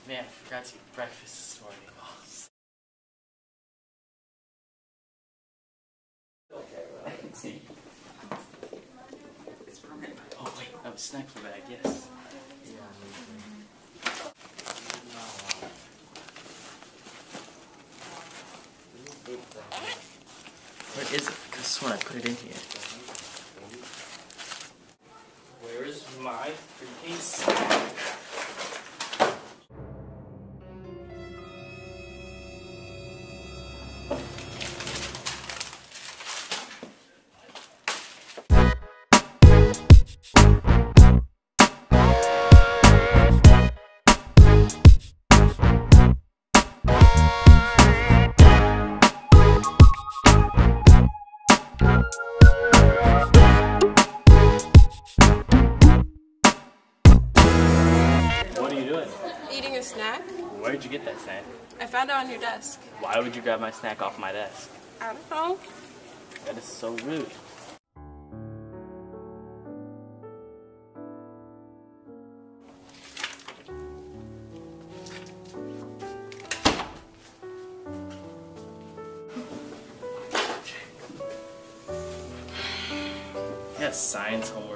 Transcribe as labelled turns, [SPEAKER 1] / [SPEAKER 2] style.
[SPEAKER 1] Man, I forgot to eat breakfast this morning. Oh wait, I have a snack for bag, yes. Where is it? I could have sworn I put it in here. Where's my freaking snack? What are you doing?
[SPEAKER 2] Eating a snack?
[SPEAKER 1] Where'd you get that snack?
[SPEAKER 2] I found it on your desk.
[SPEAKER 1] Why would you grab my snack off my desk?
[SPEAKER 2] I don't know.
[SPEAKER 1] That is so rude. Yes, science homework.